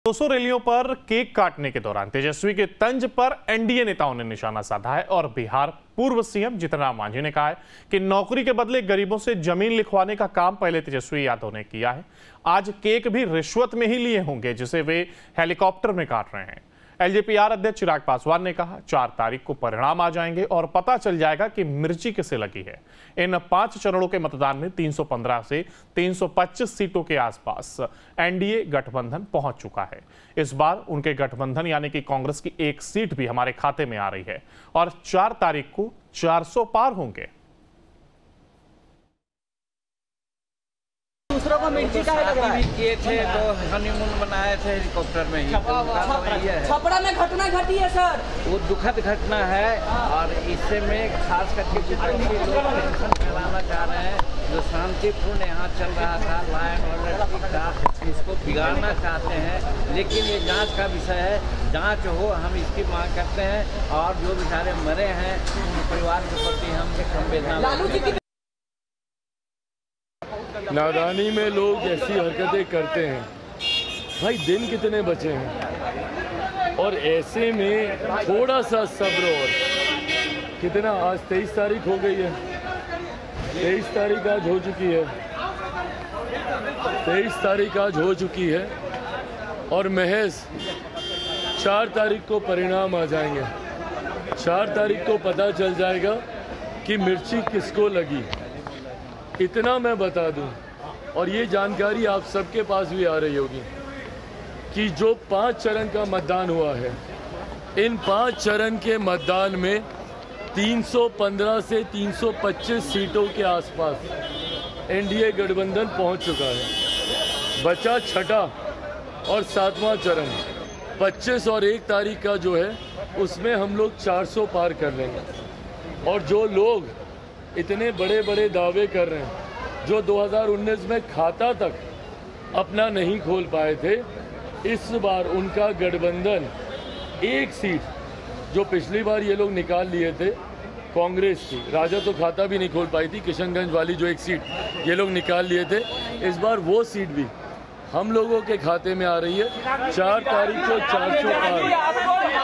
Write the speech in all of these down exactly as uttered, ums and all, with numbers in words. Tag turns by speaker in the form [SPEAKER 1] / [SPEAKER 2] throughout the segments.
[SPEAKER 1] दो सौ रैलियों पर केक काटने के दौरान तेजस्वी के तंज पर एनडीए नेताओं ने निशाना साधा है और बिहार पूर्व सीएम जीतन राम मांझी ने कहा है कि नौकरी के बदले गरीबों से जमीन लिखवाने का काम पहले तेजस्वी यादव ने किया है। आज केक भी रिश्वत में ही लिए होंगे जिसे वे हेलीकॉप्टर में काट रहे हैं। एलजेपीआर अध्यक्ष चिराग पासवान ने कहा चार तारीख को परिणाम आ जाएंगे और पता चल जाएगा कि मिर्ची किसे लगी है। इन पांच चरणों के मतदान में तीन सौ पंद्रह से तीन सौ पच्चीस सीटों के आसपास एनडीए गठबंधन पहुंच चुका है। इस बार उनके गठबंधन यानी कि कांग्रेस की एक सीट भी हमारे खाते में आ रही है और चार तारीख को चार सौ पार होंगे।
[SPEAKER 2] दूसरों को मिर्ची का लग रहा है।
[SPEAKER 3] किए थे तो हनीमून बनाए थे हेलीकॉप्टर में ही।
[SPEAKER 2] छपरा में घटना घटी है सर,
[SPEAKER 3] वो दुखद घटना है और इससे में खास करके विपक्षी लोग टेंशन फैलाना चाह रहे हैं। जो शांतिपूर्ण यहाँ चल रहा था लाइन ऑर्डर का, इसको बिगाड़ना चाहते हैं। लेकिन ये जांच का विषय है, जांच हो, हम इसकी मांग करते हैं। और जो बेचारे मरे हैं उन परिवार के प्रति हम संवेदना।
[SPEAKER 4] नादानी में लोग ऐसी हरकतें करते हैं। भाई दिन कितने बचे हैं और ऐसे में थोड़ा सा सब्र। और कितना आज तेईस तारीख हो गई है, तेईस तारीख आज हो चुकी है, तेईस तारीख आज हो चुकी है और महज चार तारीख को परिणाम आ जाएंगे। चार तारीख को पता चल जाएगा कि मिर्ची किसको लगी। इतना मैं बता दूं और ये जानकारी आप सबके पास भी आ रही होगी कि जो पांच चरण का मतदान हुआ है, इन पांच चरण के मतदान में तीन सौ पंद्रह से तीन सौ पच्चीस सीटों के आसपास एनडीए गठबंधन पहुंच चुका है। बचा छठा और सातवां चरण, पच्चीस और एक तारीख का जो है उसमें हम लोग चार सौ पार कर लेंगे। और जो लोग इतने बड़े बड़े दावे कर रहे हैं, जो दो हज़ार उन्नीस में खाता तक अपना नहीं खोल पाए थे, इस बार उनका गठबंधन एक सीट जो पिछली बार ये लोग निकाल लिए थे कांग्रेस की, राजद तो खाता भी नहीं खोल पाई थी, किशनगंज वाली जो एक सीट ये लोग निकाल लिए थे, इस बार वो सीट भी हम लोगों के खाते में आ रही है। चार तारीख को चार सौ पार।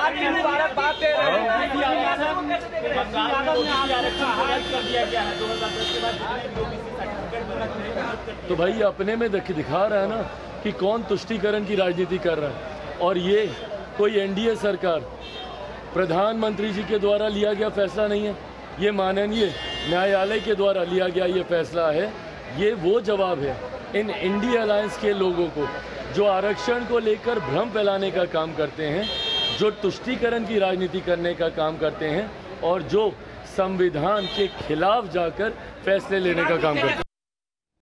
[SPEAKER 4] तो भाई अपने में दिखा रहा है ना कि कौन तुष्टीकरण की राजनीति कर रहा है। और ये कोई एनडीए सरकार, प्रधानमंत्री जी के द्वारा लिया गया फैसला नहीं है, ये माननीय न्यायालय के द्वारा लिया गया ये फैसला है। ये वो जवाब है इन इंडिया अलायंस के लोगों को जो आरक्षण को लेकर भ्रम फैलाने का काम करते हैं, जो तुष्टीकरण की राजनीति करने का काम करते हैं और जो संविधान के खिलाफ जाकर फैसले लेने का काम करते हैं।